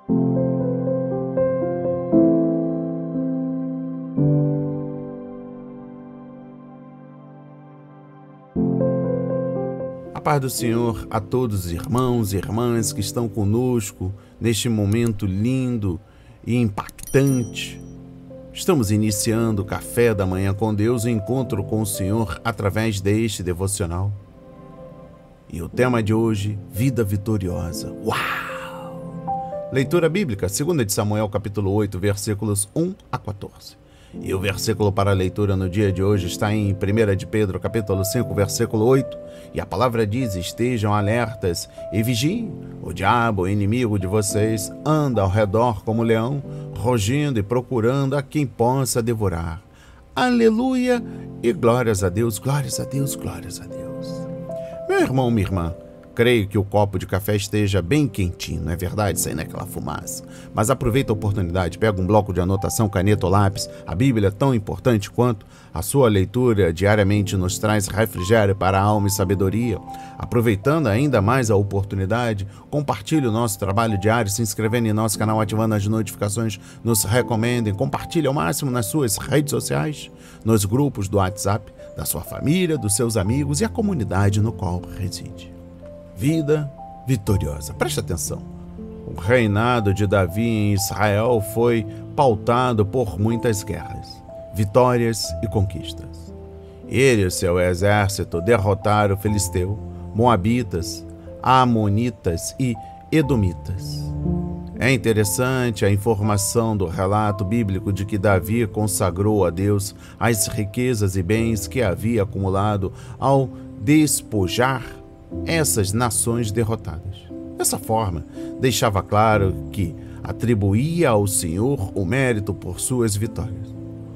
A paz do Senhor a todos os irmãos e irmãs que estão conosco neste momento lindo e impactante. Estamos iniciando o Café da Manhã com Deus, o encontro com o Senhor através deste devocional. E o tema de hoje, vida vitoriosa. Uau! Leitura bíblica, 2 de Samuel, capítulo 8, versículos 1 a 14. E o versículo para a leitura no dia de hoje está em 1 de Pedro, capítulo 5, versículo 8. E a palavra diz: estejam alertas e vigiem. O diabo, o inimigo de vocês, anda ao redor como leão, rugindo e procurando a quem possa devorar. Aleluia e glórias a Deus, glórias a Deus, glórias a Deus. Meu irmão, minha irmã, creio que o copo de café esteja bem quentinho, não é verdade? Saindo aquela fumaça. Mas aproveita a oportunidade, pega um bloco de anotação, caneta ou lápis. A Bíblia é tão importante quanto a sua leitura diariamente nos traz refrigério para a alma e sabedoria. Aproveitando ainda mais a oportunidade, compartilhe o nosso trabalho diário, se inscrevendo em nosso canal, ativando as notificações, nos recomendem, compartilhe ao máximo nas suas redes sociais, nos grupos do WhatsApp, da sua família, dos seus amigos e a comunidade no qual reside. Vida vitoriosa. Preste atenção. O reinado de Davi em Israel foi pautado por muitas guerras, vitórias e conquistas. Ele e seu exército derrotaram Filisteu, Moabitas, Amonitas e Edomitas. É interessante a informação do relato bíblico de que Davi consagrou a Deus as riquezas e bens que havia acumulado ao despojar essas nações derrotadas. Dessa forma, deixava claro que atribuía ao Senhor o mérito por suas vitórias.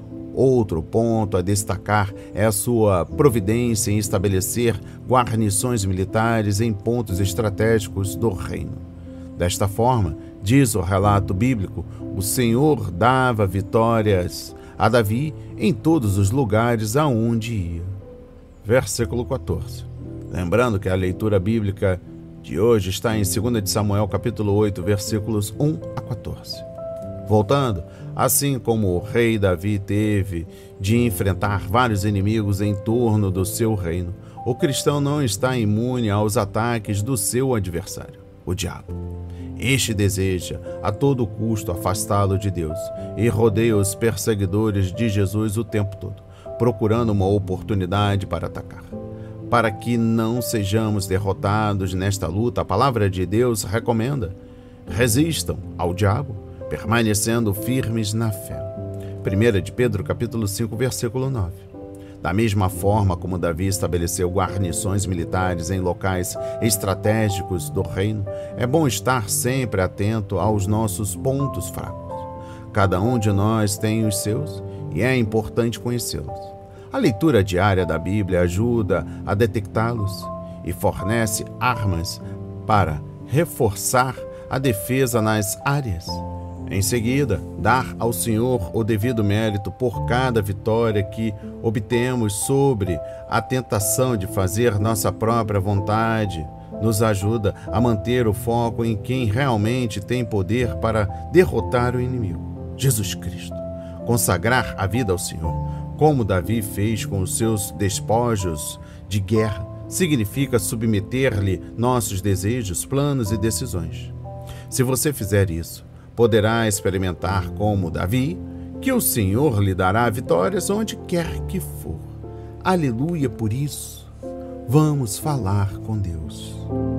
Outro ponto a destacar é a sua providência em estabelecer guarnições militares em pontos estratégicos do reino. Desta forma, diz o relato bíblico, o Senhor dava vitórias a Davi em todos os lugares aonde ia. Versículo 14. Lembrando que a leitura bíblica de hoje está em 2 de Samuel, capítulo 8, versículos 1 a 14. Voltando, assim como o rei Davi teve de enfrentar vários inimigos em torno do seu reino, o cristão não está imune aos ataques do seu adversário, o diabo. Este deseja, a todo custo, afastá-lo de Deus e rodeia os perseguidores de Jesus o tempo todo, procurando uma oportunidade para atacar. Para que não sejamos derrotados nesta luta, a palavra de Deus recomenda: resistam ao diabo, permanecendo firmes na fé. 1 de Pedro, capítulo 5, versículo 9. Da mesma forma como Davi estabeleceu guarnições militares em locais estratégicos do reino, é bom estar sempre atento aos nossos pontos fracos. Cada um de nós tem os seus e é importante conhecê-los. A leitura diária da Bíblia ajuda a detectá-los e fornece armas para reforçar a defesa nas áreas. Em seguida, dar ao Senhor o devido mérito por cada vitória que obtemos sobre a tentação de fazer nossa própria vontade nos ajuda a manter o foco em quem realmente tem poder para derrotar o inimigo, Jesus Cristo. Consagrar a vida ao Senhor, como Davi fez com os seus despojos de guerra, significa submeter-lhe nossos desejos, planos e decisões. Se você fizer isso, poderá experimentar como Davi, que o Senhor lhe dará vitórias onde quer que for. Aleluia por isso. Vamos falar com Deus.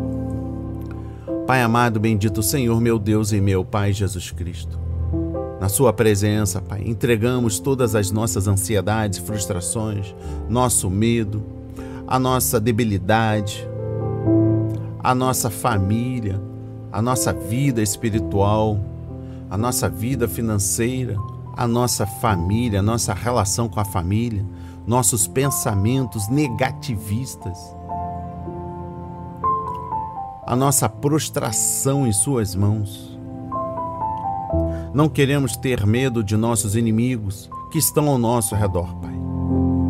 Pai amado, bendito Senhor, meu Deus e meu Pai Jesus Cristo. Na sua presença, Pai, entregamos todas as nossas ansiedades, frustrações, nosso medo, a nossa debilidade, a nossa família, a nossa vida espiritual, a nossa vida financeira, a nossa família, a nossa relação com a família, nossos pensamentos negativistas, a nossa prostração em suas mãos. Não queremos ter medo de nossos inimigos que estão ao nosso redor, Pai.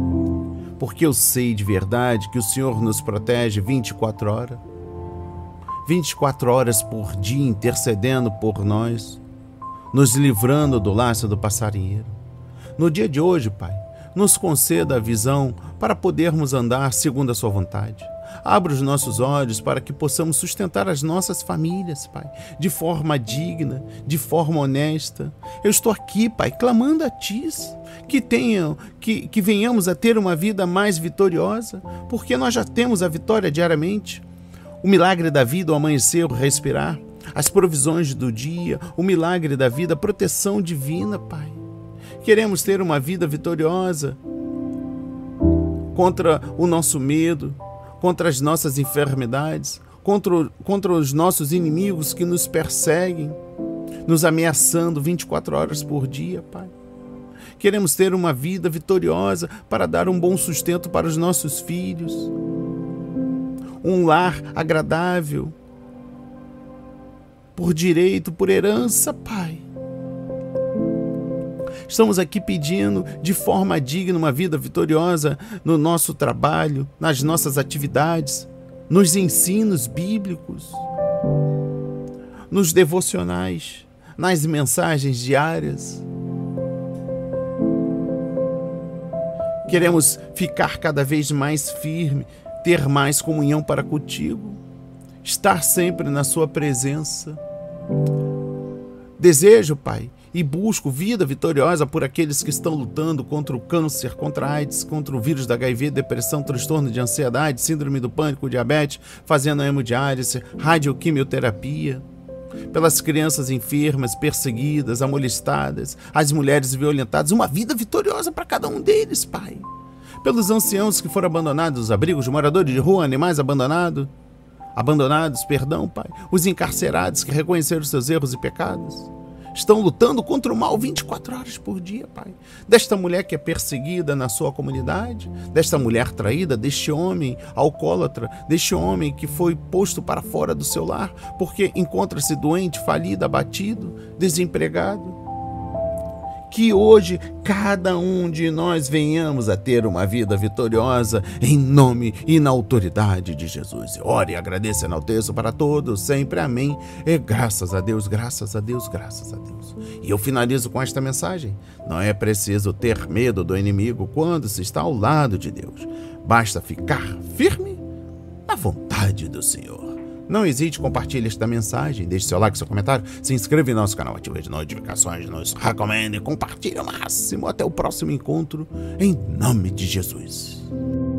Porque eu sei de verdade que o Senhor nos protege 24 horas. 24 horas por dia intercedendo por nós, nos livrando do laço do passarinheiro. No dia de hoje, Pai, nos conceda a visão para podermos andar segundo a sua vontade. Abra os nossos olhos para que possamos sustentar as nossas famílias, Pai, de forma digna, de forma honesta. Eu estou aqui, Pai, clamando a Ti que venhamos a ter uma vida mais vitoriosa, porque nós já temos a vitória diariamente. O milagre da vida, o amanhecer, o respirar, as provisões do dia, o milagre da vida, a proteção divina, Pai. Queremos ter uma vida vitoriosa contra o nosso medo, contra as nossas enfermidades, contra os nossos inimigos que nos perseguem, nos ameaçando 24 horas por dia, Pai. Queremos ter uma vida vitoriosa para dar um bom sustento para os nossos filhos, um lar agradável, por direito, por herança, Pai. Estamos aqui pedindo de forma digna uma vida vitoriosa no nosso trabalho, nas nossas atividades, nos ensinos bíblicos, nos devocionais, nas mensagens diárias. Queremos ficar cada vez mais firme, ter mais comunhão para contigo, estar sempre na sua presença. Desejo, Pai, e busco vida vitoriosa por aqueles que estão lutando contra o câncer, contra a AIDS, contra o vírus da HIV, depressão, transtorno de ansiedade, síndrome do pânico, diabetes, fazendo hemodiálise, radioquimioterapia. Pelas crianças enfermas, perseguidas, amolestadas, as mulheres violentadas, uma vida vitoriosa para cada um deles, Pai. Pelos anciãos que foram abandonados nos abrigos, moradores de rua, animais abandonados, Pai. Os encarcerados que reconheceram seus erros e pecados. Estão lutando contra o mal 24 horas por dia, Pai. Desta mulher que é perseguida na sua comunidade, desta mulher traída, deste homem alcoólatra, deste homem que foi posto para fora do seu lar porque encontra-se doente, falido, abatido, desempregado. Que hoje cada um de nós venhamos a ter uma vida vitoriosa em nome e na autoridade de Jesus. Ore, agradeça e enalteço para todos, sempre amém. E graças a Deus, graças a Deus, graças a Deus. E eu finalizo com esta mensagem. Não é preciso ter medo do inimigo quando se está ao lado de Deus. Basta ficar firme na vontade do Senhor. Não hesite, compartilhe esta mensagem, deixe seu like, seu comentário, se inscreva em nosso canal, ative as notificações, nos recomende, compartilhe ao máximo. Até o próximo encontro, em nome de Jesus.